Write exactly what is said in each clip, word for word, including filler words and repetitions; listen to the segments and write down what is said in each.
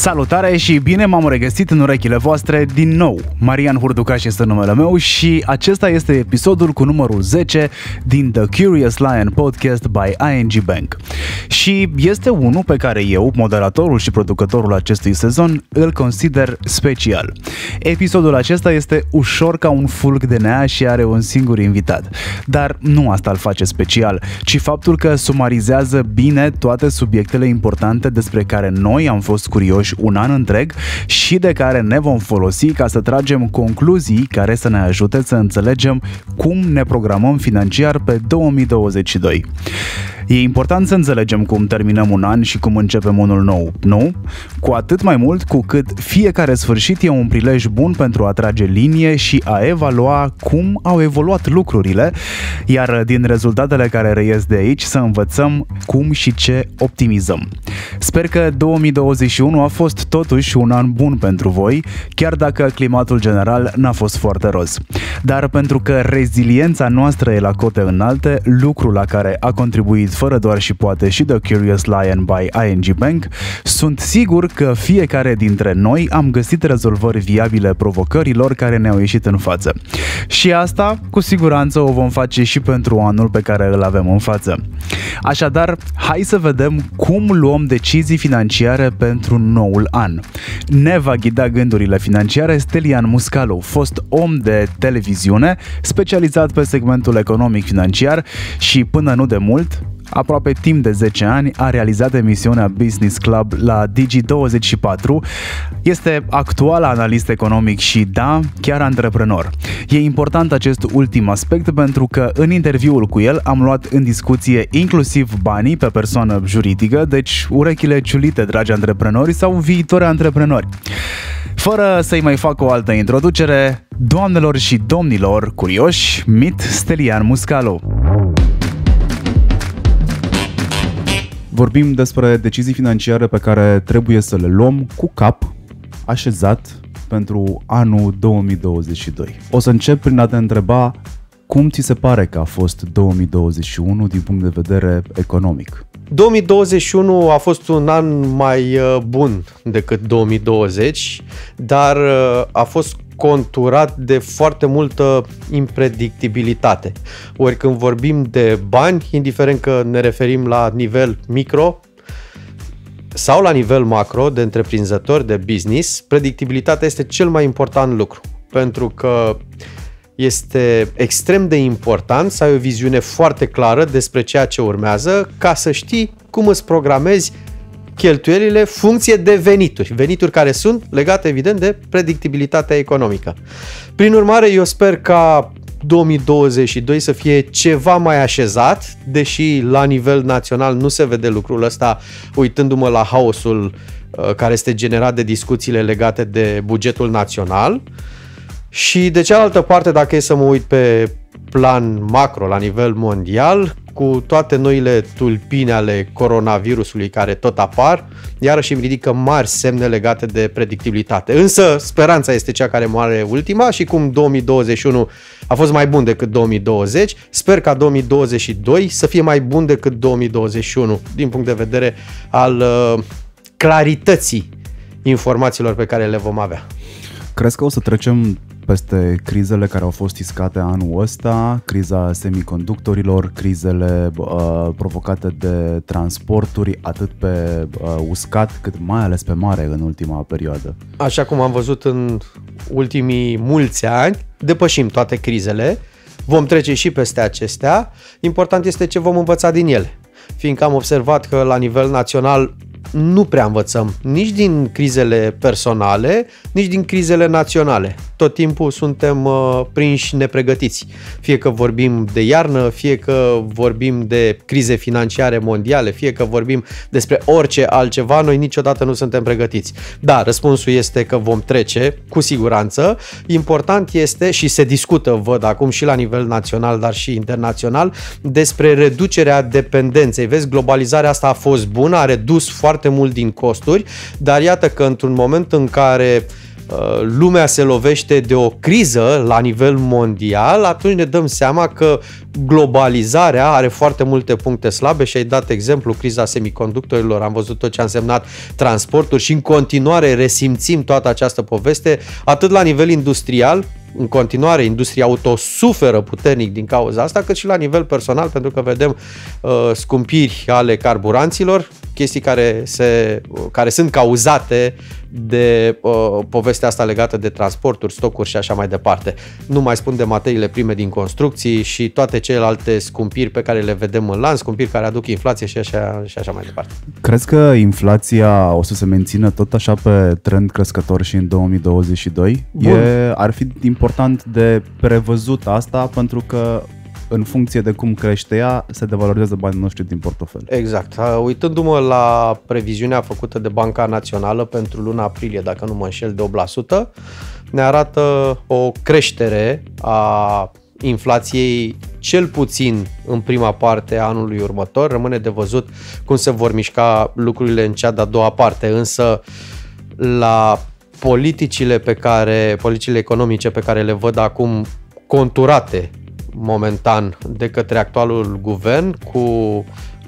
Salutare și bine m-am regăsit în urechile voastre din nou. Marian Hurducaș este numele meu și acesta este episodul cu numărul zece din The Curious Lion Podcast by I N G Bank. Și este unul pe care eu, moderatorul și producătorul acestui sezon, îl consider special. Episodul acesta este ușor ca un fulg de nea și are un singur invitat. Dar nu asta îl face special, ci faptul că sumarizează bine toate subiectele importante despre care noi am fost curioși un an întreg și de care ne vom folosi ca să tragem concluzii care să ne ajute să înțelegem cum ne programăm financiar pe două mii douăzeci și doi. E important să înțelegem cum terminăm un an și cum începem unul nou, nu? Cu atât mai mult cu cât fiecare sfârșit e un prilej bun pentru a trage linie și a evalua cum au evoluat lucrurile, iar din rezultatele care reies de aici să învățăm cum și ce optimizăm. Sper că două mii douăzeci și unu a fost totuși un an bun pentru voi, chiar dacă climatul general n-a fost foarte roz. Dar pentru că reziliența noastră e la cote înalte, lucru la care a contribuit fără doar și poate și The Curious Lion by I N G Bank, sunt sigur că fiecare dintre noi am găsit rezolvări viabile provocărilor care ne-au ieșit în față. Și asta, cu siguranță, o vom face și pentru anul pe care îl avem în față. Așadar, hai să vedem cum luăm decizii financiare pentru noul an. Ne va ghida gândurile financiare Stelian Muscalu, fost om de televiziune, specializat pe segmentul economic financiar și până nu de mult, aproape timp de zece ani, a realizat emisiunea Business Club la Digi douăzeci și patru. Este actual analist economic și, da, chiar antreprenor. E important acest ultim aspect pentru că în interviul cu el am luat în discuție inclusiv banii pe persoană juridică, deci urechile ciulite, dragi antreprenori sau viitori antreprenori. Fără să-i mai fac o altă introducere, doamnelor și domnilor curioși, mit Stelian Muscalu. Vorbim despre decizii financiare pe care trebuie să le luăm cu cap așezat pentru anul două mii douăzeci și doi. O să încep prin a te întreba cum ți se pare că a fost două mii douăzeci și unu din punct de vedere economic. două mii douăzeci și unu a fost un an mai bun decât două mii douăzeci, dar a fost conturat de foarte multă impredictibilitate. Ori când vorbim de bani, indiferent că ne referim la nivel micro sau la nivel macro, de întreprinzător, de business, predictibilitatea este cel mai important lucru. Pentru că este extrem de important să ai o viziune foarte clară despre ceea ce urmează, ca să știi cum îți programezi cheltuielile funcție de venituri. Venituri care sunt legate, evident, de predictibilitatea economică. Prin urmare, eu sper ca două mii douăzeci și doi să fie ceva mai așezat, deși la nivel național nu se vede lucrul ăsta, uitându-mă la haosul uh, care este generat de discuțiile legate de bugetul național. Și de cealaltă parte, dacă e să mă uit pe plan macro, la nivel mondial, cu toate noile tulpini ale coronavirusului care tot apar, iarăși îmi ridică mari semne legate de predictibilitate. Însă speranța este cea care moare ultima și cum două mii douăzeci și unu a fost mai bun decât două mii douăzeci, sper ca două mii douăzeci și doi să fie mai bun decât două mii douăzeci și unu din punct de vedere al uh, clarității informațiilor pe care le vom avea. Crezi că o să trecem peste crizele care au fost iscate anul ăsta, criza semiconductorilor, crizele uh, provocate de transporturi, atât pe uh, uscat, cât mai ales pe mare în ultima perioadă? Așa cum am văzut în ultimii mulți ani, depășim toate crizele, vom trece și peste acestea, important este ce vom învăța din ele, fiindcă am observat că la nivel național nu prea învățăm nici din crizele personale, nici din crizele naționale. Tot timpul suntem uh, prinși nepregătiți. Fie că vorbim de iarnă, fie că vorbim de crize financiare mondiale, fie că vorbim despre orice altceva, noi niciodată nu suntem pregătiți. Da, răspunsul este că vom trece, cu siguranță. Important este, și se discută, văd acum și la nivel național, dar și internațional, despre reducerea dependenței. Vezi, globalizarea asta a fost bună, a redus foarte mult din costuri, dar iată că într-un moment în care lumea se lovește de o criză la nivel mondial, atunci ne dăm seama că globalizarea are foarte multe puncte slabe și ai dat exemplu, criza semiconductorilor, am văzut tot ce a însemnat transporturi și în continuare resimțim toată această poveste, atât la nivel industrial, în continuare industria auto suferă puternic din cauza asta, cât și la nivel personal, pentru că vedem uh, scumpiri ale carburanților, chestii care, se, care sunt cauzate de uh, povestea asta legată de transporturi, stocuri și așa mai departe. Nu mai spun de materiile prime din construcții și toate celelalte scumpiri pe care le vedem în lanț, scumpiri care aduc inflație și așa, și așa mai departe. Crezi că inflația o să se mențină tot așa pe trend crescător și în două mii douăzeci și doi? E, ar fi important de prevăzut asta, pentru că în funcție de cum crește ea, se devalorizează banii noștri din portofel. Exact. Uitându-mă la previziunea făcută de Banca Națională pentru luna aprilie, dacă nu mă înșel, de opt la sută, ne arată o creștere a inflației cel puțin în prima parte a anului următor. Rămâne de văzut cum se vor mișca lucrurile în cea de-a doua parte, însă la politicile pe care, politicile economice pe care le văd acum conturate momentan de către actualul guvern, cu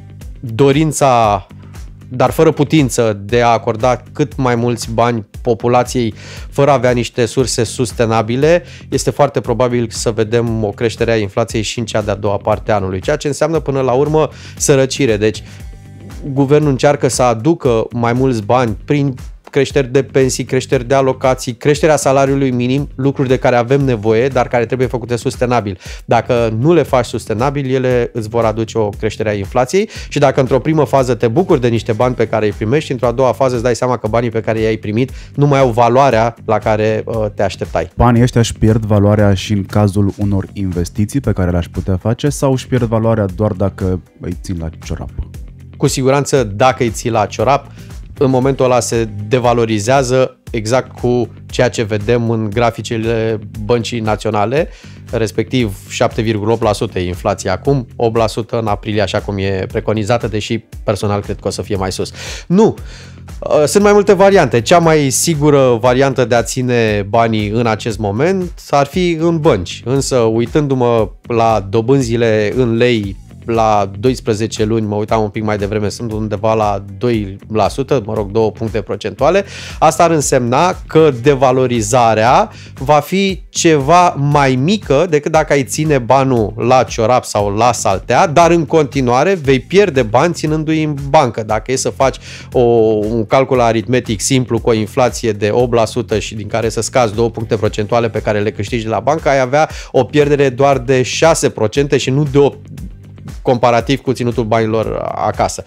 dorința, dar fără putință, de a acorda cât mai mulți bani populației fără a avea niște surse sustenabile, este foarte probabil să vedem o creștere a inflației și în cea de-a doua parte a anului, ceea ce înseamnă până la urmă sărăcire. Deci guvernul încearcă să aducă mai mulți bani prin creșteri de pensii, creșteri de alocații, creșterea salariului minim, lucruri de care avem nevoie, dar care trebuie făcute sustenabil. Dacă nu le faci sustenabil, ele îți vor aduce o creștere a inflației și dacă într-o primă fază te bucuri de niște bani pe care îi primești, într-o a doua fază îți dai seama că banii pe care i-ai primit nu mai au valoarea la care uh, te așteptai. Banii ăștia își pierd valoarea și în cazul unor investiții pe care le-aș putea face sau își pierd valoarea doar dacă îi țin la ciorap? Cu siguranță dacă îi ții la ciorap, în momentul ăla se devalorizează exact cu ceea ce vedem în graficele Băncii Naționale, respectiv șapte virgulă opt la sută e inflația acum, opt la sută în aprilie, așa cum e preconizată, deși personal cred că o să fie mai sus. Nu! Sunt mai multe variante. Cea mai sigură variantă de a ține banii în acest moment ar fi în bănci, însă uitându-mă la dobânzile în lei la doisprezece luni, mă uitam un pic mai devreme, sunt undeva la doi la sută, mă rog, două puncte procentuale. Asta ar însemna că devalorizarea va fi ceva mai mică decât dacă ai ține banul la ciorap sau la saltea, dar în continuare vei pierde bani ținându-i în bancă. Dacă e să faci o, un calcul aritmetic simplu cu o inflație de opt la sută și din care să scazi două puncte procentuale pe care le câștigi de la bancă, ai avea o pierdere doar de șase la sută și nu de opt la sută comparativ cu ținutul banilor acasă.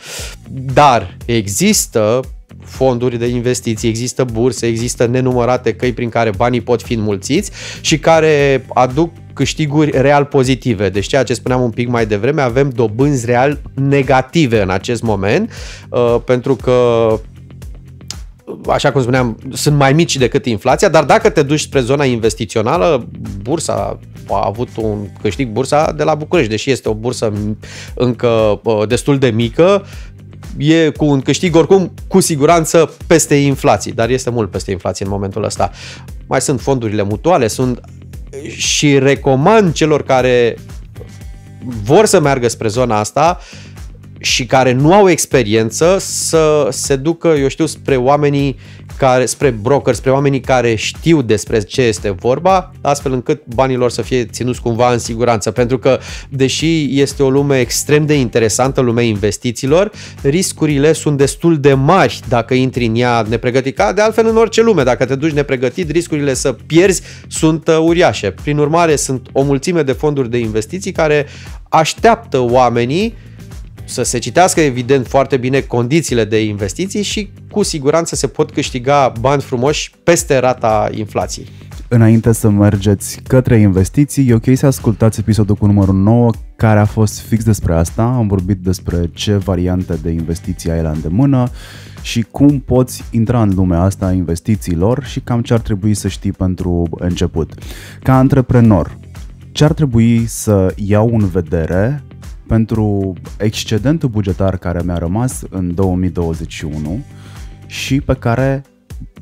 Dar există fonduri de investiții, există burse, există nenumărate căi prin care banii pot fi înmulțiți și care aduc câștiguri real pozitive. Deci ceea ce spuneam un pic mai devreme, avem dobânzi real negative în acest moment, pentru că, așa cum spuneam, sunt mai mici decât inflația, dar dacă te duci spre zona investițională, bursa a avut un câștig, bursa de la București, deși este o bursă încă destul de mică, e cu un câștig oricum cu siguranță peste inflație, dar este mult peste inflație în momentul ăsta. Mai sunt fondurile mutuale, sunt și recomand celor care vor să meargă spre zona asta și care nu au experiență să se ducă, eu știu, spre oamenii care, spre brokeri, spre oamenii care știu despre ce este vorba, astfel încât banii lor să fie ținuți cumva în siguranță. Pentru că, deși este o lume extrem de interesantă, lumea investițiilor, riscurile sunt destul de mari dacă intri în ea nepregătit. Ca de altfel în orice lume, dacă te duci nepregătit, riscurile să pierzi sunt uriașe. Prin urmare, sunt o mulțime de fonduri de investiții care așteaptă oamenii să se citească evident foarte bine condițiile de investiții și cu siguranță se pot câștiga bani frumoși peste rata inflației. Înainte să mergeți către investiții, e ok să ascultați episodul cu numărul nouă, care a fost fix despre asta. Am vorbit despre ce variante de investiții ai la îndemână și cum poți intra în lumea asta a investițiilor și cam ce ar trebui să știi pentru început. Ca antreprenor, ce ar trebui să iau în vedere pentru excedentul bugetar care mi-a rămas în două mii douăzeci și unu și pe care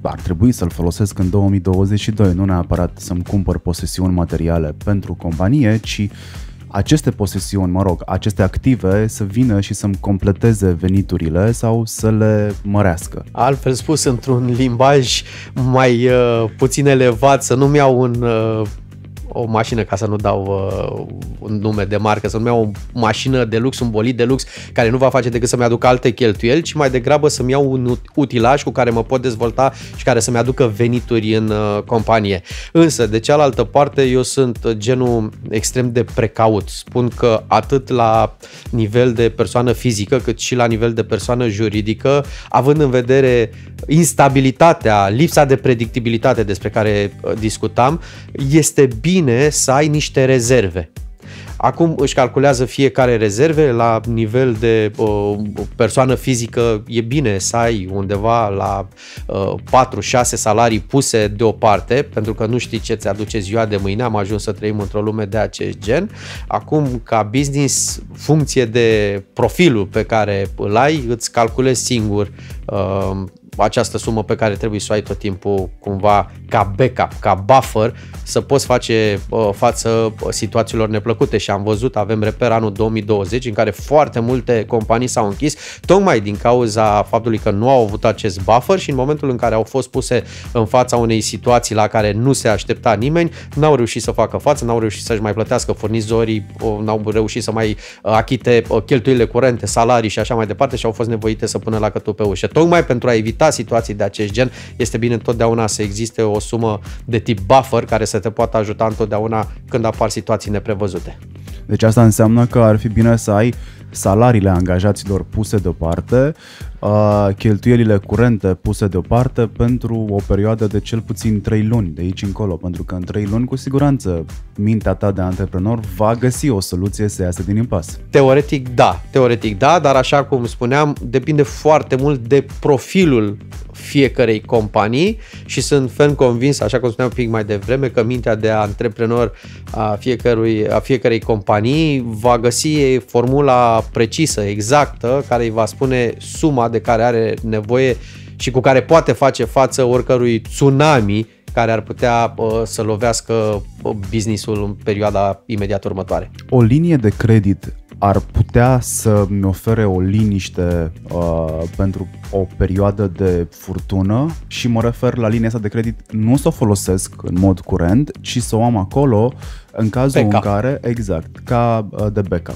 ar trebui să-l folosesc în două mii douăzeci și doi, nu neapărat să-mi cumpăr posesiuni materiale pentru companie, ci aceste posesiuni, mă rog, aceste active să vină și să-mi completeze veniturile sau să le mărească. Altfel spus, într-un limbaj mai uh, puțin elevat, să nu-mi iau un... Uh... o mașină, ca să nu dau uh, un nume de marcă, să nu iau o mașină de lux, un bolid de lux care nu va face decât să-mi aducă alte cheltuieli, ci mai degrabă să-mi iau un utilaj cu care mă pot dezvolta și care să-mi aducă venituri în uh, companie. Însă, de cealaltă parte, eu sunt genul extrem de precaut. Spun că atât la nivel de persoană fizică, cât și la nivel de persoană juridică, având în vedere instabilitatea, lipsa de predictibilitate despre care uh, discutam, este bine să ai niște rezerve. Acum își calculează fiecare rezerve la nivel de uh, persoană fizică. E bine să ai undeva la uh, patru șase salarii puse deoparte, pentru că nu știi ce ți aduce ziua de mâine. Am ajuns să trăim într-o lume de acest gen. Acum, ca business, funcție de profilul pe care îl ai, îți calculezi singur uh, această sumă pe care trebuie să o ai tot timpul cumva ca backup, ca buffer, să poți face uh, față situațiilor neplăcute. Și am văzut, avem reper anul două mii douăzeci în care foarte multe companii s-au închis tocmai din cauza faptului că nu au avut acest buffer și în momentul în care au fost puse în fața unei situații la care nu se aștepta nimeni, n-au reușit să facă față, n-au reușit să-și mai plătească furnizorii, n-au reușit să mai achite cheltuielile curente, salarii și așa mai departe și au fost nevoite să pună lacătul pe ușă. Tocmai pentru a evita situații de acest gen, este bine întotdeauna să existe o sumă de tip buffer care să te poată ajuta întotdeauna când apar situații neprevăzute. Deci asta înseamnă că ar fi bine să ai salariile angajaților puse deoparte, cheltuielile curente puse deoparte pentru o perioadă de cel puțin trei luni de aici încolo, pentru că în trei luni cu siguranță mintea ta de antreprenor va găsi o soluție să iasă din impas. Teoretic da, teoretic da, dar așa cum spuneam, depinde foarte mult de profilul fiecărei companii și sunt ferm convins, așa cum spuneam un pic mai devreme, că mintea de antreprenor a, fiecărui, a fiecărei companii va găsi formula precisă, exactă, care îi va spune suma de care are nevoie și cu care poate face față oricărui tsunami care ar putea uh, să lovească business-ul în perioada imediat următoare. O linie de credit ar putea să-mi ofere o liniște uh, pentru o perioadă de furtună și mă refer la linia asta de credit, nu să o folosesc în mod curent, ci să o am acolo în cazul backup. În care, exact, ca uh, de backup.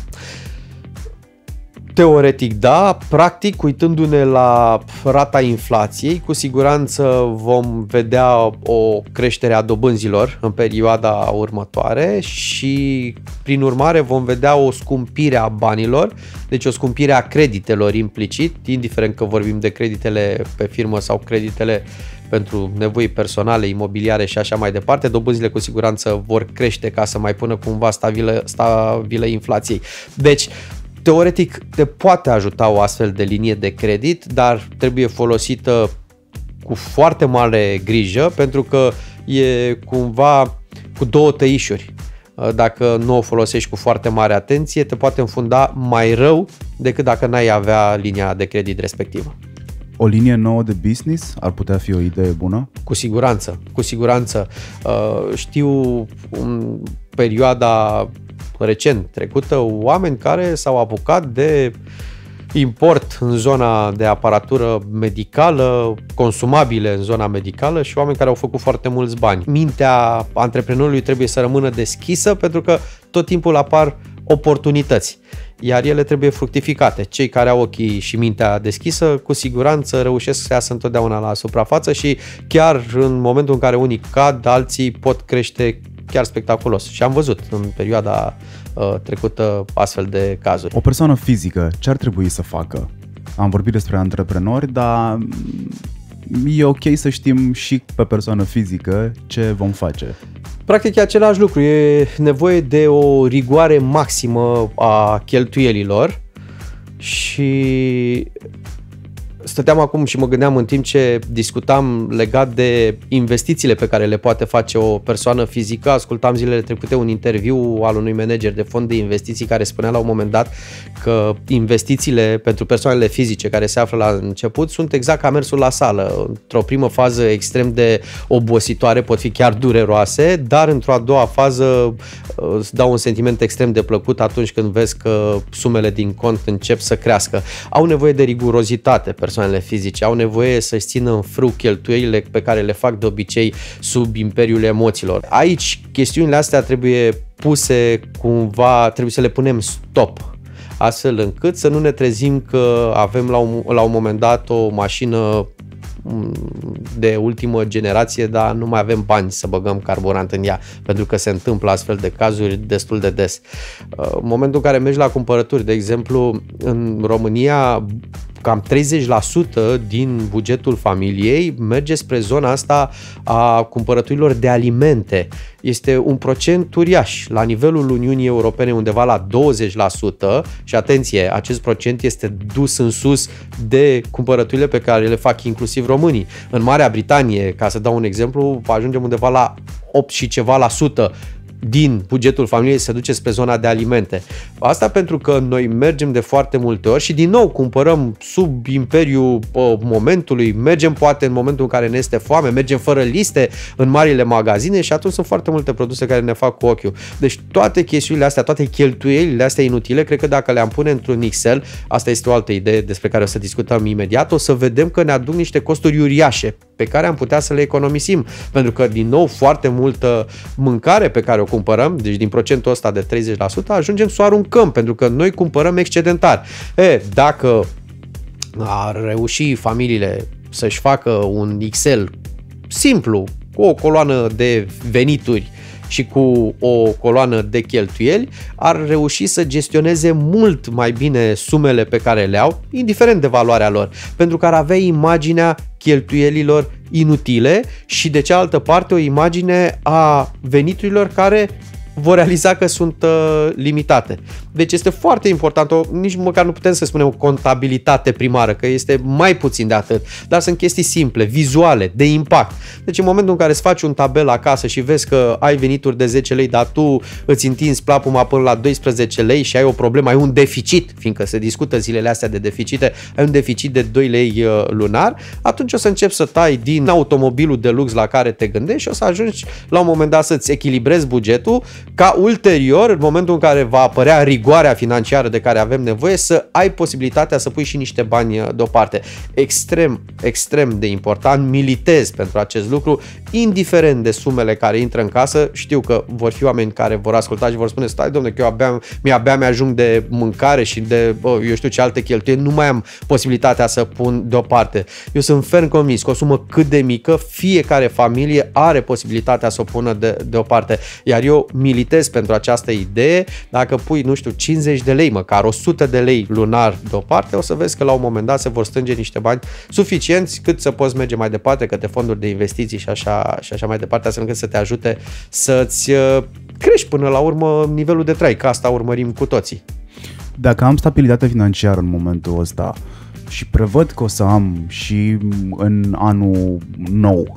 Teoretic da, practic uitându-ne la rata inflației, cu siguranță vom vedea o creștere a dobânzilor în perioada următoare și prin urmare vom vedea o scumpire a banilor, deci o scumpire a creditelor implicit, indiferent că vorbim de creditele pe firmă sau creditele pentru nevoi personale, imobiliare și așa mai departe. Dobânzile cu siguranță vor crește ca să mai pună cumva stabilă, stabilă inflației. Deci, teoretic, te poate ajuta o astfel de linie de credit, dar trebuie folosită cu foarte mare grijă, pentru că e cumva cu două tăișuri. Dacă nu o folosești cu foarte mare atenție, te poate înfunda mai rău decât dacă n-ai avea linia de credit respectivă. O linie nouă de business ar putea fi o idee bună? Cu siguranță, cu siguranță. Știu în perioada recent trecută oameni care s-au apucat de import în zona de aparatură medicală, consumabile în zona medicală și oameni care au făcut foarte mulți bani. Mintea antreprenorului trebuie să rămână deschisă pentru că tot timpul apar oportunități, iar ele trebuie fructificate. Cei care au ochii și mintea deschisă cu siguranță reușesc să iasă întotdeauna la suprafață și chiar în momentul în care unii cad, alții pot crește chiar spectaculos. Și am văzut în perioada uh, trecută astfel de cazuri. O persoană fizică, ce ar trebui să facă? Am vorbit despre antreprenori, dar e ok să știm și pe persoană fizică ce vom face. Practic e același lucru, e nevoie de o rigoare maximă a cheltuielilor și stăteam acum și mă gândeam în timp ce discutam legat de investițiile pe care le poate face o persoană fizică. Ascultam zilele trecute un interviu al unui manager de fond de investiții care spunea la un moment dat că investițiile pentru persoanele fizice care se află la început sunt exact ca mersul la sală. Într-o primă fază extrem de obositoare, pot fi chiar dureroase, dar într-o a doua fază îți dau un sentiment extrem de plăcut atunci când vezi că sumele din cont încep să crească. Au nevoie de rigurozitate persoanele fizice, au nevoie să-și țină în frâu cheltuielile pe care le fac de obicei sub imperiul emoțiilor. Aici chestiunile astea trebuie puse cumva, trebuie să le punem stop, astfel încât să nu ne trezim că avem la un, la un moment dat o mașină de ultimă generație, dar nu mai avem bani să băgăm carburant în ea, pentru că se întâmplă astfel de cazuri destul de des. În momentul în care mergi la cumpărături, de exemplu, în România, cam treizeci la sută din bugetul familiei merge spre zona asta a cumpărăturilor de alimente. Este un procent uriaș. La nivelul Uniunii Europene undeva la douăzeci la sută și atenție, acest procent este dus în sus de cumpărăturile pe care le fac inclusiv românii. În Marea Britanie, ca să dau un exemplu, ajungem undeva la opt și ceva la sută din bugetul familiei se duce spre zona de alimente. Asta pentru că noi mergem de foarte multe ori și din nou cumpărăm sub imperiul uh, momentului, mergem poate în momentul în care ne este foame, mergem fără liste în marile magazine și atunci sunt foarte multe produse care ne fac cu ochiul. Deci toate chestiunile astea, toate cheltuielile astea inutile, cred că dacă le-am pune într-un Excel, asta este o altă idee despre care o să discutăm imediat, o să vedem că ne aduc niște costuri uriașe pe care am putea să le economisim, pentru că din nou foarte multă mâncare pe care o cumpărăm, deci din procentul ăsta de treizeci la sută, ajungem să o aruncăm, pentru că noi cumpărăm excedentar. E, dacă ar reuși familiile să-și facă un Excel simplu, cu o coloană de venituri și cu o coloană de cheltuieli, ar reuși să gestioneze mult mai bine sumele pe care le au, indiferent de valoarea lor, pentru că ar avea imaginea cheltuielilor inutile și de cealaltă parte o imagine a veniturilor care vor realiza că sunt uh, limitate. Deci este foarte important, o, nici măcar nu putem să spunem o contabilitate primară, că este mai puțin de atât, dar sunt chestii simple, vizuale, de impact. Deci în momentul în care îți faci un tabel acasă și vezi că ai venituri de zece lei, dar tu îți întinzi plapuma până la doisprezece lei și ai o problemă, ai un deficit, fiindcă se discută zilele astea de deficite, ai un deficit de doi lei uh, lunar, atunci o să începi să tai din automobilul de lux la care te gândești și o să ajungi la un moment dat să-ți echilibrezi bugetul, ca ulterior, în momentul în care va apărea rigoarea financiară de care avem nevoie, să ai posibilitatea să pui și niște bani deoparte. Extrem, extrem de important, militez pentru acest lucru, indiferent de sumele care intră în casă. Știu că vor fi oameni care vor asculta și vor spune, stai domne, că eu abia, mi-abia mi-ajung de mâncare și de, bă, eu știu ce alte cheltuieli, nu mai am posibilitatea să pun deoparte. Eu sunt ferm convins că o sumă cât de mică, fiecare familie are posibilitatea să o pună de, deoparte. Iar eu militez pentru această idee. Dacă pui, nu știu, cincizeci de lei, măcar o sută de lei lunar deoparte, o să vezi că la un moment dat se vor strânge niște bani suficienți cât să poți merge mai departe către fonduri de investiții și așa, și așa mai departe, astfel încât să te ajute să-ți crești până la urmă nivelul de trai, că asta urmărim cu toții. Dacă am stabilitate financiară în momentul ăsta și prevăd că o să am și în anul nou,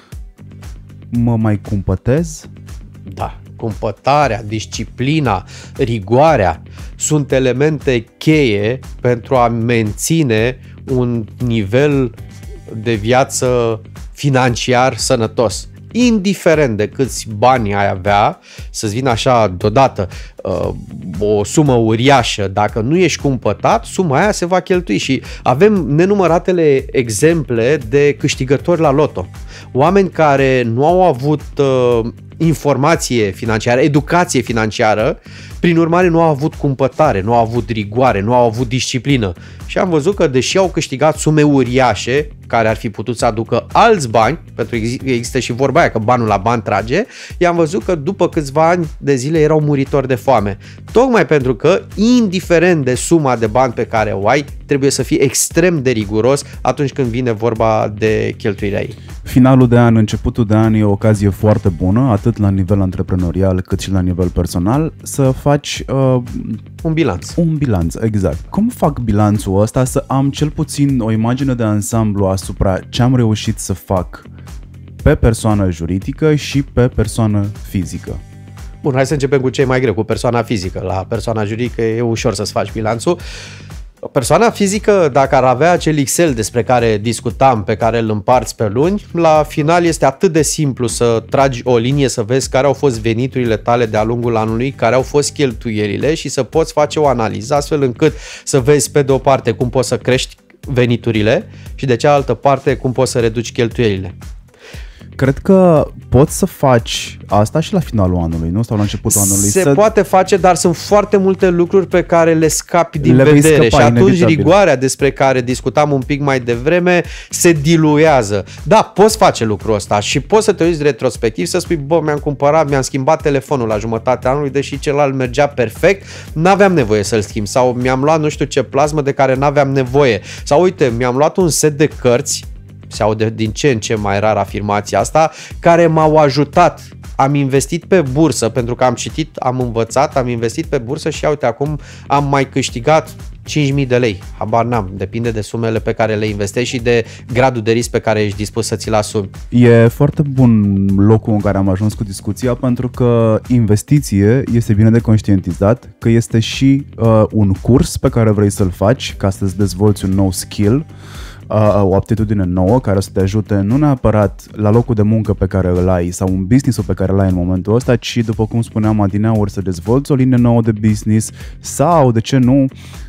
mă mai cumpătez? Da. Cumpătarea, disciplina, rigoarea sunt elemente cheie pentru a menține un nivel de viață financiar sănătos. Indiferent de câți bani ai avea, să-ți vină așa deodată uh, o sumă uriașă, dacă nu ești cumpătat, suma aia se va cheltui și avem nenumăratele exemple de câștigători la loto. Oameni care nu au avut uh, informație financiară, educație financiară, prin urmare nu au avut cumpătare, nu au avut rigoare, nu au avut disciplină. Și am văzut că deși au câștigat sume uriașe, care ar fi putut să aducă alți bani, pentru că există și vorba aia că banul la bani trage, i-am văzut că după câțiva ani de zile erau muritori de foame. Tocmai pentru că, indiferent de suma de bani pe care o ai, trebuie să fii extrem de riguros atunci când vine vorba de cheltuirea ei. Finalul de an, începutul de an e o ocazie foarte bună, atât la nivel antreprenorial cât și la nivel personal, să faci uh, un bilanț. Un bilanț, exact. Cum fac bilanțul ăsta să am cel puțin o imagine de ansamblu asupra ce am reușit să fac pe persoană juridică și pe persoană fizică? Bun, hai să începem cu ce e mai greu, cu persoana fizică. La persoana juridică e ușor să-ți faci bilanțul. Persoana fizică, dacă ar avea acel Excel despre care discutam, pe care îl împarți pe luni, la final este atât de simplu să tragi o linie, să vezi care au fost veniturile tale de-a lungul anului, care au fost cheltuielile și să poți face o analiză astfel încât să vezi pe de o parte cum poți să crești veniturile și de cealaltă parte cum poți să reduci cheltuielile. Cred că poți să faci asta și la finalul anului, nu? Sau la începutul anului. Se să... poate face, dar sunt foarte multe lucruri pe care le scapi din le vedere și atunci inevitabil. rigoarea despre care discutam un pic mai devreme se diluează. Da, poți face lucrul ăsta și poți să te uiți retrospectiv să spui, bă, mi-am cumpărat, mi-am schimbat telefonul la jumătatea anului, deși celălalt mergea perfect, n-aveam nevoie să-l schimb sau mi-am luat nu știu ce plasmă de care n-aveam nevoie sau uite, mi-am luat un set de cărți, se aude din ce în ce mai rar afirmația asta, care m-au ajutat. Am investit pe bursă pentru că am citit, am învățat, am investit pe bursă și uite, acum am mai câștigat cinci mii de lei. Habar n-am, depinde de sumele pe care le investești și de gradul de risc pe care ești dispus să ți-l asumi. E foarte bun locul în care am ajuns cu discuția, pentru că investiție este bine de conștientizat, că este și uh, un curs pe care vrei să-l faci ca să-ți dezvolți un nou skill, o aptitudine nouă care o să te ajute nu neapărat la locul de muncă pe care îl ai sau un business pe care îl ai în momentul ăsta, ci, după cum spuneam adineauri, să dezvolți o linie nouă de business sau, de ce nu,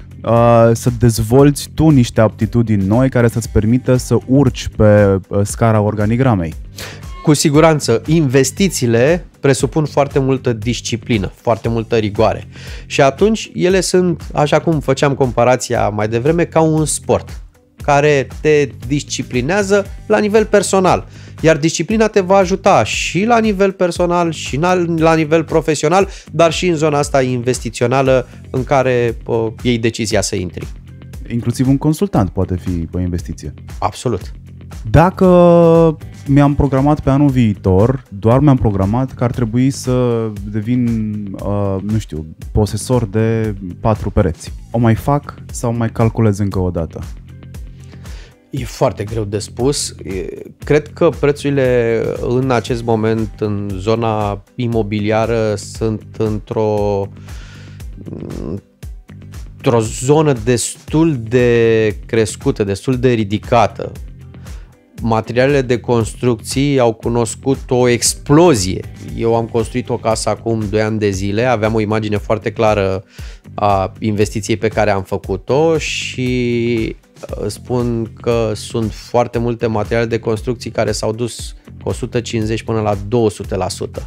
să dezvolți tu niște aptitudini noi care să-ți permită să urci pe scara organigramei. Cu siguranță, investițiile presupun foarte multă disciplină, foarte multă rigoare și atunci ele sunt, așa cum făceam comparația mai devreme, ca un sport care te disciplinează la nivel personal. Iar disciplina te va ajuta și la nivel personal, și la nivel profesional, dar și în zona asta investițională în care uh, iei decizia să intri. Inclusiv un consultant poate fi o investiție. Absolut. Dacă mi-am programat pe anul viitor, doar mi-am programat că ar trebui să devin, uh, nu știu, posesor de patru pereți. O mai fac sau mai calculez încă o dată? E foarte greu de spus. Cred că prețurile în acest moment în zona imobiliară sunt într-o într-o zonă destul de crescută, destul de ridicată. Materialele de construcții au cunoscut o explozie. Eu am construit o casă acum doi ani de zile, aveam o imagine foarte clară a investiției pe care am făcut-o și spun că sunt foarte multe materiale de construcții care s-au dus cu o sută cincizeci până la două sute la sută.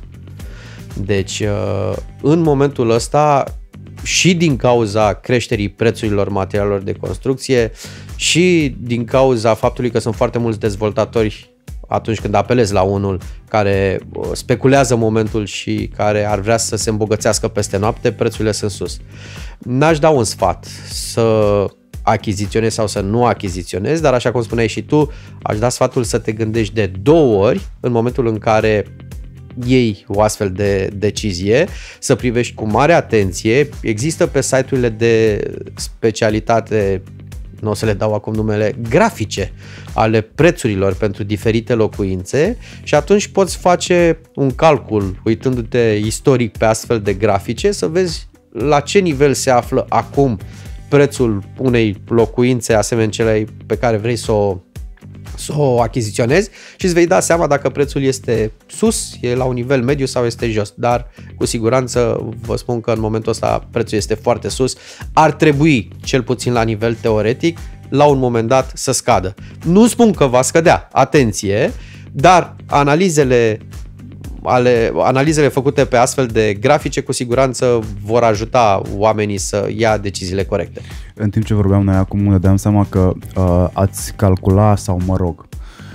Deci, în momentul ăsta, și din cauza creșterii prețurilor materialelor de construcție și din cauza faptului că sunt foarte mulți dezvoltatori atunci când apelezi la unul care speculează momentul și care ar vrea să se îmbogățească peste noapte, prețurile sunt sus. N-aș da un sfat să achiziționezi sau să nu achiziționezi, dar așa cum spuneai și tu, aș da sfatul să te gândești de două ori în momentul în care iei o astfel de decizie, să privești cu mare atenție. Există pe site-urile de specialitate, nu o să le dau acum numele, grafice ale prețurilor pentru diferite locuințe și atunci poți face un calcul uitându-te istoric pe astfel de grafice să vezi la ce nivel se află acum prețul unei locuințe asemenea celei pe care vrei să o, să o achiziționezi și îți vei da seama dacă prețul este sus, e la un nivel mediu sau este jos. Dar cu siguranță vă spun că în momentul ăsta prețul este foarte sus. Ar trebui, cel puțin la nivel teoretic, la un moment dat să scadă. Nu spun că va scădea, atenție, dar analizele ale analizele făcute pe astfel de grafice cu siguranță vor ajuta oamenii să ia deciziile corecte. În timp ce vorbeam noi acum, ne dăm seama că uh, ați calcula sau, mă rog,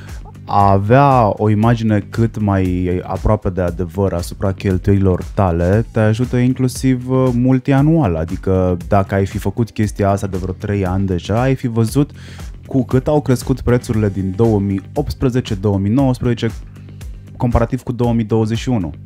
a avea o imagine cât mai aproape de adevăr asupra cheltuielilor tale te ajută inclusiv multianual, adică dacă ai fi făcut chestia asta de vreo trei ani deja, ai fi văzut cu cât au crescut prețurile din două mii optsprezece două mii nouăsprezece comparativ cu două mii douăzeci și unu.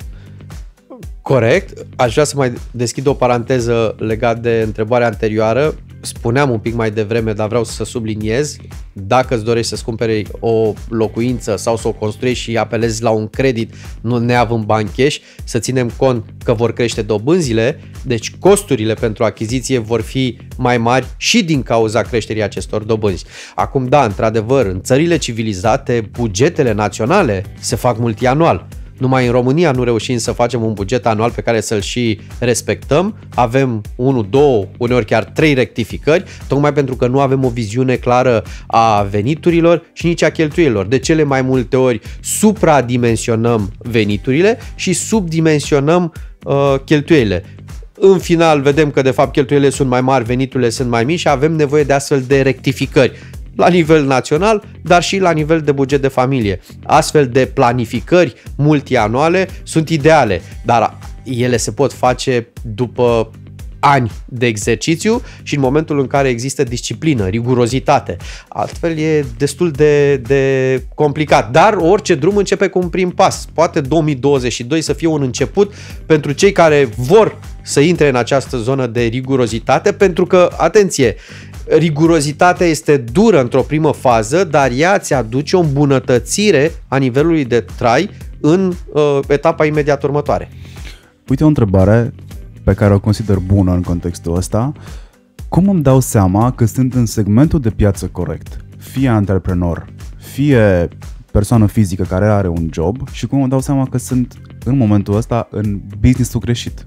Corect. Aș vrea să mai deschid o paranteză legat de întrebarea anterioară. Spuneam un pic mai devreme, dar vreau să subliniez, dacă îți dorești să-ți cumperi o locuință sau să o construiești și apelezi la un credit, nu neavând bani cash, să ținem cont că vor crește dobânzile, deci costurile pentru achiziție vor fi mai mari și din cauza creșterii acestor dobânzi. Acum, da, într-adevăr, în țările civilizate, bugetele naționale se fac multianual. Numai în România nu reușim să facem un buget anual pe care să-l și respectăm. Avem unu, două, uneori chiar trei rectificări, tocmai pentru că nu avem o viziune clară a veniturilor și nici a cheltuielilor. De cele mai multe ori supradimensionăm veniturile și subdimensionăm uh, cheltuielile. În final vedem că de fapt cheltuielile sunt mai mari, veniturile sunt mai mici și avem nevoie de astfel de rectificări la nivel național, dar și la nivel de buget de familie. Astfel de planificări multianuale sunt ideale, dar ele se pot face după ani de exercițiu și în momentul în care există disciplină, rigurozitate. Altfel e destul de, de complicat. Dar orice drum începe cu un prim pas. Poate două mii douăzeci și doi să fie un început pentru cei care vor să intre în această zonă de rigurozitate, pentru că, atenție, rigurozitatea este dură într-o primă fază, dar ea ți aduce o îmbunătățire a nivelului de trai în uh, etapa imediat următoare. Uite o întrebare pe care o consider bună în contextul ăsta. Cum îmi dau seama că sunt în segmentul de piață corect? Fie antreprenor, fie persoană fizică care are un job, și cum îmi dau seama că sunt în momentul ăsta în business-ul greșit?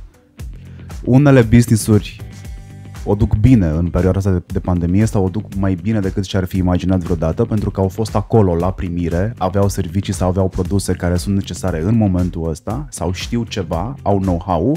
Unele business-uri o duc bine în perioada asta de pandemie sau o duc mai bine decât ce ar fi imaginat vreodată, pentru că au fost acolo la primire, aveau servicii sau aveau produse care sunt necesare în momentul ăsta sau știu ceva, au know-how.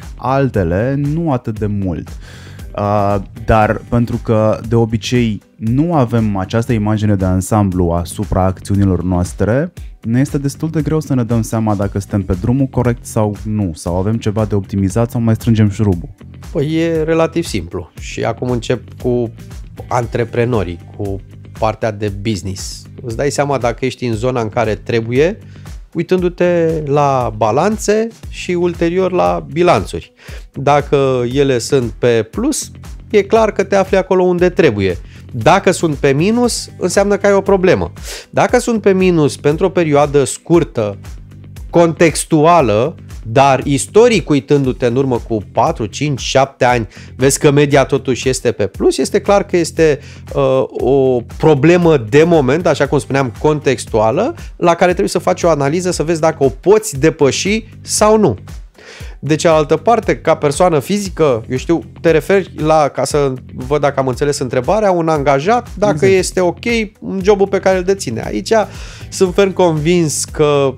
Altele nu atât de mult. Uh, dar pentru că de obicei nu avem această imagine de ansamblu asupra acțiunilor noastre, ne este destul de greu să ne dăm seama dacă suntem pe drumul corect sau nu, sau avem ceva de optimizat sau mai strângem șurubul. Păi e relativ simplu și acum încep cu antreprenorii, cu partea de business. Îți dai seama dacă ești în zona în care trebuie, uitându-te la balanțe și ulterior la bilanțuri. Dacă ele sunt pe plus, e clar că te afli acolo unde trebuie. Dacă sunt pe minus, înseamnă că ai o problemă. Dacă sunt pe minus pentru o perioadă scurtă, contextuală, dar istoric, uitându-te în urmă cu patru, cinci, șapte ani, vezi că media totuși este pe plus, este clar că este uh, o problemă de moment, așa cum spuneam, contextuală, la care trebuie să faci o analiză să vezi dacă o poți depăși sau nu. De cealaltă parte, ca persoană fizică, eu știu, te referi la, ca să văd dacă am înțeles întrebarea, un angajat, dacă exact. Este ok în jobul pe care îl deține. Aici sunt ferm convins că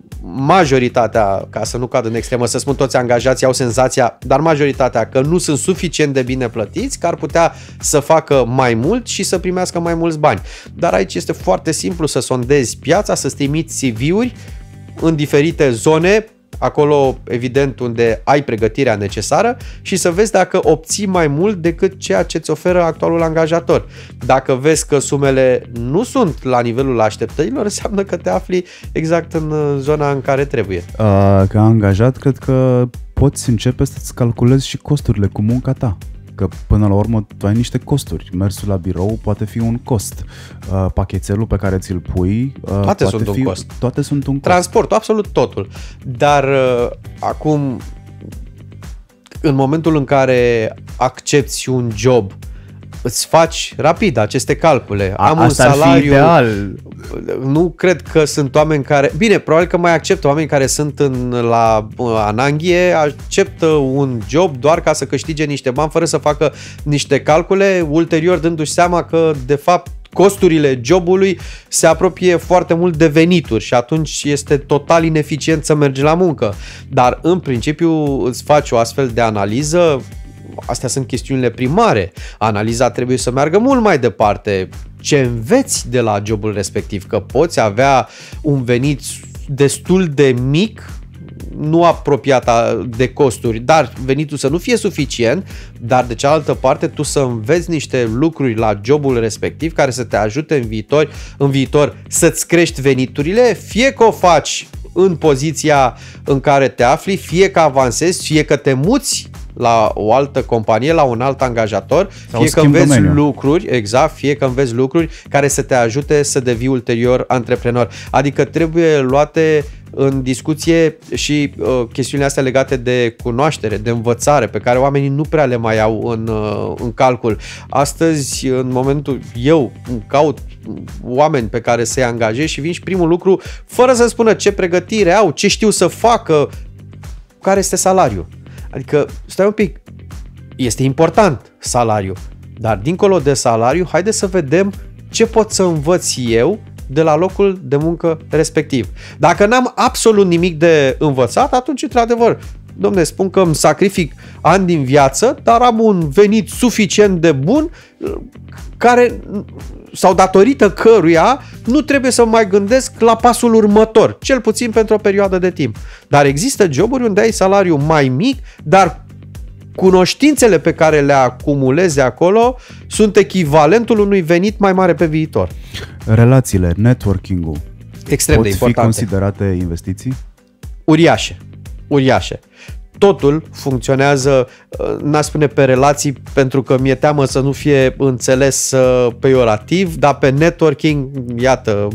majoritatea, ca să nu cad în extremă, să spun toți angajații au senzația, dar majoritatea că nu sunt suficient de bine plătiți, că ar putea să facă mai mult și să primească mai mulți bani. Dar aici este foarte simplu să sondezi piața, să-ți trimiți C V-uri în diferite zone, acolo evident unde ai pregătirea necesară și să vezi dacă obții mai mult decât ceea ce îți oferă actualul angajator. Dacă vezi că sumele nu sunt la nivelul așteptărilor, înseamnă că te afli exact în zona în care trebuie. Ca angajat, cred că poți începe să-ți calculezi și costurile cu munca ta. Că până la urmă tu ai niște costuri. Mersul la birou poate fi un cost. Uh, pachetelul pe care ți-l pui uh, toate poate sunt fi, un cost. Toate sunt un cost. Transportul, absolut totul. Dar uh, acum, în momentul în care accepți un job, îți faci rapid aceste calcule. A, Am un salariu. Ar fi ideal. Nu cred că sunt oameni care... Bine, probabil că mai acceptă oameni care sunt în, la ananghie, acceptă un job doar ca să câștige niște bani fără să facă niște calcule, ulterior dându-și seama că, de fapt, costurile jobului se apropie foarte mult de venituri și atunci este total ineficient să mergi la muncă. Dar, în principiu, îți faci o astfel de analiză. Astea sunt chestiunile primare. Analiza trebuie să meargă mult mai departe. Ce înveți de la jobul respectiv? Că poți avea un venit destul de mic nu apropiat de costuri, dar venitul să nu fie suficient, dar de cealaltă parte tu să înveți niște lucruri la jobul respectiv care să te ajute în viitor, în viitor să-ți crești veniturile, fie că o faci în poziția în care te afli, fie că avansezi, fie că te muți la o altă companie, la un alt angajator, sau fie că înveți domeniu. lucruri, exact, fie că înveți lucruri care să te ajute să devii ulterior antreprenor. Adică trebuie luate în discuție și uh, chestiunile astea legate de cunoaștere, de învățare, pe care oamenii nu prea le mai au în, uh, în calcul. Astăzi, în momentul, eu caut oameni pe care să-i angajez și vin și primul lucru, fără să spună ce pregătire au, ce știu să facă, care este salariul. Adică, stai un pic, este important salariul, dar dincolo de salariu, haide să vedem ce pot să învăț eu de la locul de muncă respectiv. Dacă n-am absolut nimic de învățat, atunci, într-adevăr, dom'le, spun că îmi sacrific ani din viață, dar am un venit suficient de bun care, sau datorită căruia nu trebuie să mai gândesc la pasul următor, cel puțin pentru o perioadă de timp. Dar există joburi unde ai salariu mai mic, dar cunoștințele pe care le acumulezi acolo sunt echivalentul unui venit mai mare pe viitor. Relațiile, networking-ul, extrem pot de fi importante. considerate investiții? Uriașe, uriașe. Totul funcționează, n-aș spune pe relații, pentru că mi-e teamă să nu fie înțeles peiorativ, dar pe networking, iată,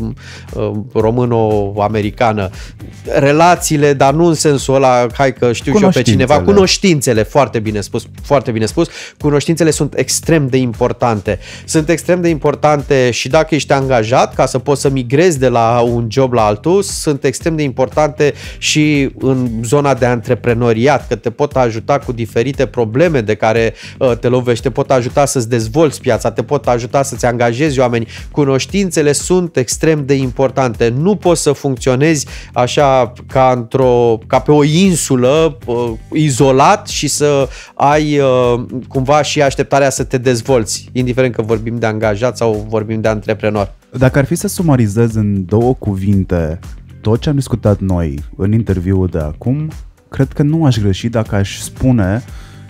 româno-americană, relațiile, dar nu în sensul ăla, hai că știu și eu pe cineva, cunoștințele, foarte bine spus, foarte bine spus, cunoștințele sunt extrem de importante. Sunt extrem de importante și dacă ești angajat, ca să poți să migrezi de la un job la altul, sunt extrem de importante și în zona de antreprenoriat, că te pot ajuta cu diferite probleme de care uh, te lovești, te pot ajuta să-ți dezvolți piața, te pot ajuta să-ți angajezi oameni. Cunoștințele sunt extrem de importante. Nu poți să funcționezi așa ca, într-o, ca pe o insulă, uh, izolat și să ai uh, cumva și așteptarea să te dezvolți, indiferent că vorbim de angajat sau vorbim de antreprenor. Dacă ar fi să sumarizez în două cuvinte tot ce am discutat noi în interviul de acum, cred că nu aș greși dacă aș spune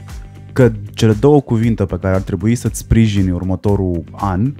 că cele două cuvinte pe care ar trebui să-ți sprijini următorul an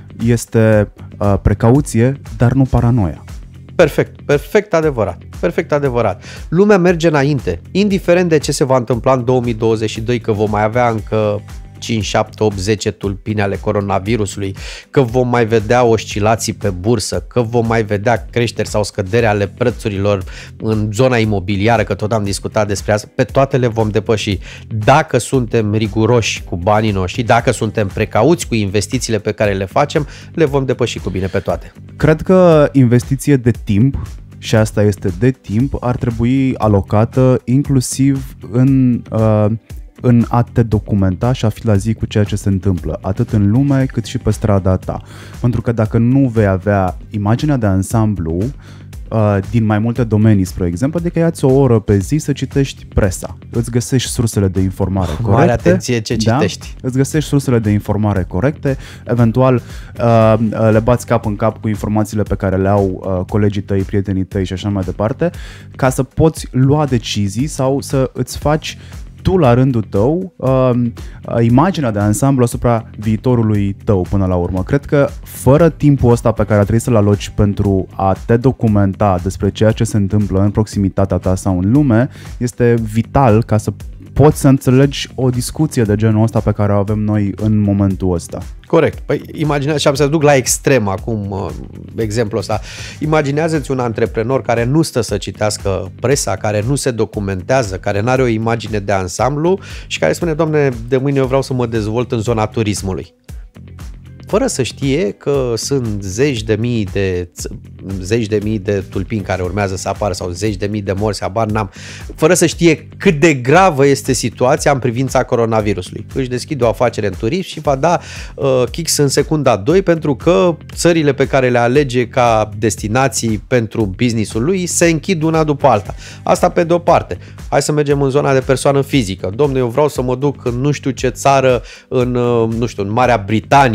este uh, precauție, dar nu paranoia. Perfect, perfect adevărat, perfect adevărat. Lumea merge înainte, indiferent de ce se va întâmpla în două mii douăzeci și doi, că vom mai avea încă cinci, șapte, opt, zece tulpini ale coronavirusului, că vom mai vedea oscilații pe bursă, că vom mai vedea creșteri sau scăderi ale prețurilor în zona imobiliară, că tot am discutat despre asta, pe toate le vom depăși. Dacă suntem riguroși cu banii noștri, dacă suntem precauți cu investițiile pe care le facem, le vom depăși cu bine pe toate. Cred că investiție de timp, și asta este de timp, ar trebui alocată inclusiv în... Uh, în a te documenta și a fi la zi cu ceea ce se întâmplă, atât în lume cât și pe strada ta. Pentru că dacă nu vei avea imaginea de ansamblu uh, din mai multe domenii, spre exemplu, adică ia-ți o oră pe zi să citești presa, îți găsești sursele de informare corecte. Mare atenție ce citești. Da? Îți găsești sursele de informare corecte, eventual uh, le bați cap în cap cu informațiile pe care le au uh, colegii tăi, prietenii tăi și așa mai departe, ca să poți lua decizii sau să îți faci tu la rândul tău uh, imaginea de ansamblu asupra viitorului tău până la urmă. Cred că fără timpul ăsta pe care ar trebui să-l aloci pentru a te documenta despre ceea ce se întâmplă în proximitatea ta sau în lume, este vital ca să poți să înțelegi o discuție de genul ăsta pe care o avem noi în momentul ăsta. Corect. Păi imaginează, și am să duc la extrem acum exemplul ăsta. Imaginează-ți un antreprenor care nu stă să citească presa, care nu se documentează, care nu are o imagine de ansamblu și care spune, Doamne, de mâine eu vreau să mă dezvolt în zona turismului. Fără să știe că sunt zeci de mii de, zeci de mii de tulpini care urmează să apară sau zeci de mii de morți, habar n-am, fără să știe cât de gravă este situația în privința coronavirusului. Își deschide o afacere în turism și va da uh, kicks în secunda doi pentru că țările pe care le alege ca destinații pentru business-ul lui se închid una după alta. Asta pe de o parte. Hai să mergem în zona de persoană fizică. Dom'le, eu vreau să mă duc în nu știu ce țară, în, uh, nu știu, în Marea Britanie,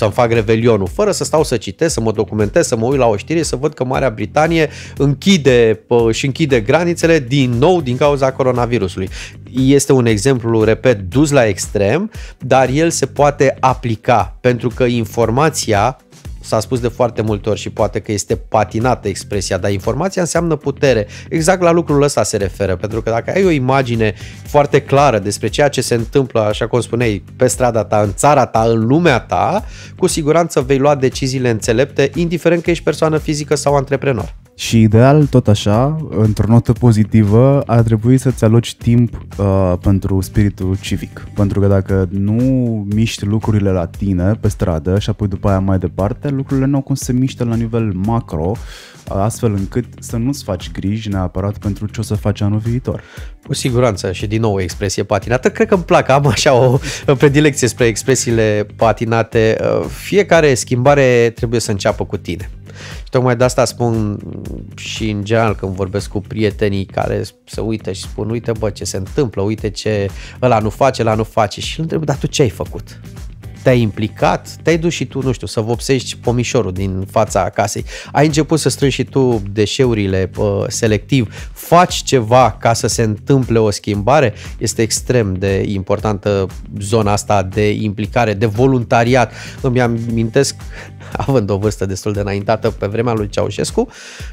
să-mi fac revelionul, fără să stau să citesc, să mă documentez, să mă uit la o știre, să văd că Marea Britanie închide și închide granițele din nou din cauza coronavirusului. Este un exemplu, repet, dus la extrem, dar el se poate aplica pentru că informația, s-a spus de foarte multe ori și poate că este patinată expresia, dar informația înseamnă putere. Exact la lucrul ăsta se referă, pentru că dacă ai o imagine foarte clară despre ceea ce se întâmplă, așa cum spuneai, pe strada ta, în țara ta, în lumea ta, cu siguranță vei lua deciziile înțelepte, indiferent că ești persoană fizică sau antreprenor. Și ideal, tot așa, într-o notă pozitivă, ar trebui să-ți aloci timp uh, pentru spiritul civic. Pentru că dacă nu miști lucrurile la tine pe stradă și apoi după aia mai departe, lucrurile nu au cum să se miște la nivel macro, astfel încât să nu-ți faci griji neapărat pentru ce o să faci anul viitor. Cu siguranță și din nou o expresie patinată. Cred că îmi plac, am așa o predilecție spre expresiile patinate. Fiecare schimbare trebuie să înceapă cu tine. Și tocmai de asta spun și în general când vorbesc cu prietenii care se uită și spun, uite bă ce se întâmplă, uite ce ăla nu face, ăla nu face, și îl întreb, dar tu ce ai făcut? Te-ai implicat? Te-ai dus și tu, nu știu, să vopsești pomișorul din fața casei? Ai început să strângi și tu deșeurile uh, selectiv? Faci ceva ca să se întâmple o schimbare? Este extrem de importantă zona asta de implicare, de voluntariat. Îmi amintesc, având o vârstă destul de înaintată pe vremea lui Ceaușescu,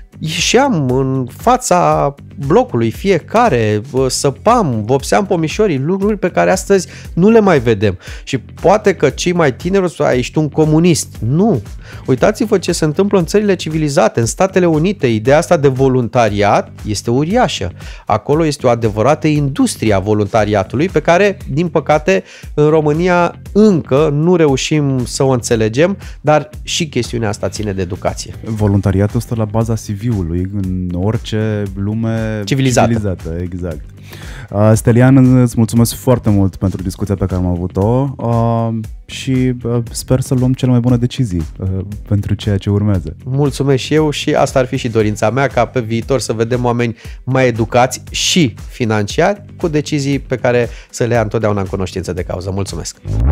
ieșeam în fața blocului fiecare, săpam, vopseam pomișorii, lucruri pe care astăzi nu le mai vedem. Și poate că cei mai tineri o să ești un comunist. Nu! Uitați-vă ce se întâmplă în țările civilizate, în Statele Unite. Ideea asta de voluntariat este uriașă. Acolo este o adevărată industrie a voluntariatului pe care, din păcate, în România încă nu reușim să o înțelegem, dar și chestiunea asta ține de educație. Voluntariatul stă la baza C V-ului în orice lume civilizată. civilizată, exact. Uh, Stelian, îți mulțumesc foarte mult pentru discuția pe care am avut-o uh, și uh, sper să luăm cele mai bune decizii uh, pentru ceea ce urmează. Mulțumesc și eu și asta ar fi și dorința mea, ca pe viitor să vedem oameni mai educați și financiari cu decizii pe care să le ia întotdeauna în cunoștință de cauză. Mulțumesc!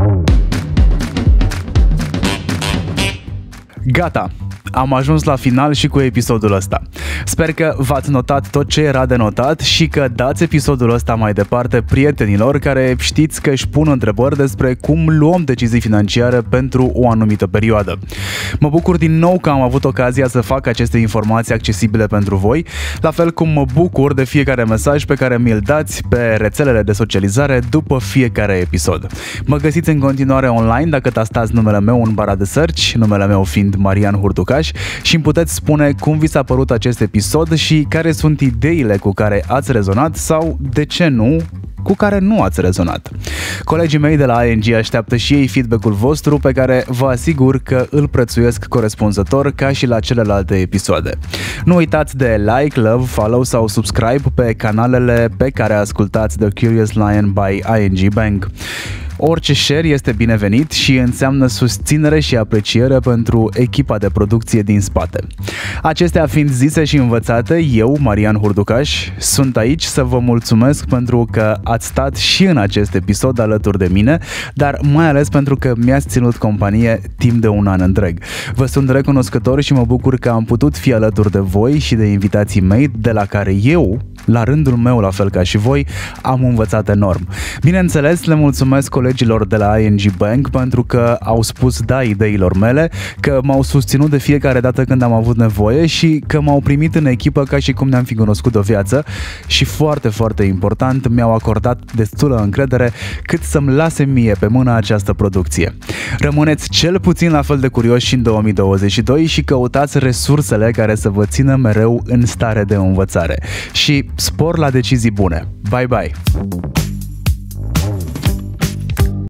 Gata! Am ajuns la final și cu episodul ăsta. Sper că v-ați notat tot ce era de notat și că dați episodul ăsta mai departe prietenilor care știți că își pun întrebări despre cum luăm decizii financiare pentru o anumită perioadă. Mă bucur din nou că am avut ocazia să fac aceste informații accesibile pentru voi, la fel cum mă bucur de fiecare mesaj pe care mi-l dați pe rețelele de socializare după fiecare episod. Mă găsiți în continuare online dacă tastați numele meu în bara de search, numele meu fiind Marian Hurducaș, și îmi puteți spune cum vi s-a părut acest episod și care sunt ideile cu care ați rezonat sau, de ce nu, cu care nu ați rezonat. Colegii mei de la I N G așteaptă și ei feedback-ul vostru, pe care vă asigur că îl prețuiesc corespunzător ca și la celelalte episoade. Nu uitați de like, love, follow sau subscribe pe canalele pe care ascultați The Curious Lion by I N G Bank. Orice share este binevenit și înseamnă susținere și apreciere pentru echipa de producție din spate. Acestea fiind zise și învățate, eu, Marian Hurducaș, sunt aici să vă mulțumesc pentru că ați stat și în acest episod alături de mine, dar mai ales pentru că mi-ați ținut companie timp de un an întreg. Vă sunt recunoscător și mă bucur că am putut fi alături de voi și de invitații mei, de la care eu, la rândul meu, la fel ca și voi, am învățat enorm. Bineînțeles, le mulțumesc colegilor de la I N G Bank pentru că au spus da ideilor mele, că m-au susținut de fiecare dată când am avut nevoie și că m-au primit în echipă ca și cum ne-am fi cunoscut o viață și foarte, foarte important, mi-au acordat destulă încredere cât să-mi lase mie pe mână această producție. Rămâneți cel puțin la fel de curioși și în două mii douăzeci și doi și căutați resursele care să vă țină mereu în stare de învățare. Și spor la decizii bune. Bye bye!